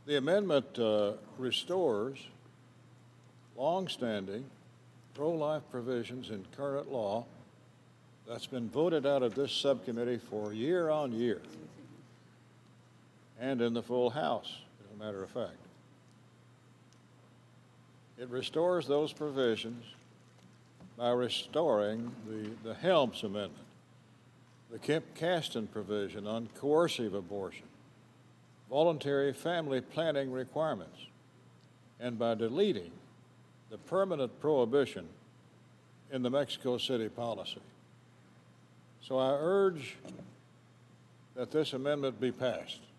The amendment restores long-standing pro-life provisions in current law that's been voted out of this subcommittee for year on year, and in the full House, as a matter of fact. It restores those provisions by restoring the Helms Amendment, the Kemp-Kasten provision on coercive abortion, voluntary family planning requirements, and by deleting the permanent prohibition in the Mexico City policy. So I urge that this amendment be passed.